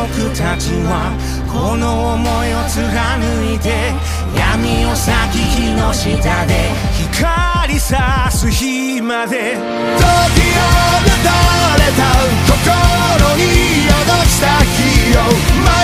僕たちはこの想いを貫いて闇を裂き火の下で光さす日まで時を乱れた心に宿した日を